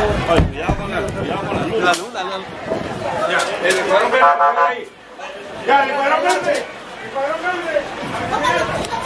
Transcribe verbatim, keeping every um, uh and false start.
Ay, cuidado con la, cuidado con la luz. La luz, la luz. Ya, el cuadro verde, ahí. Ya, el cuadro verde. El cuadro verde.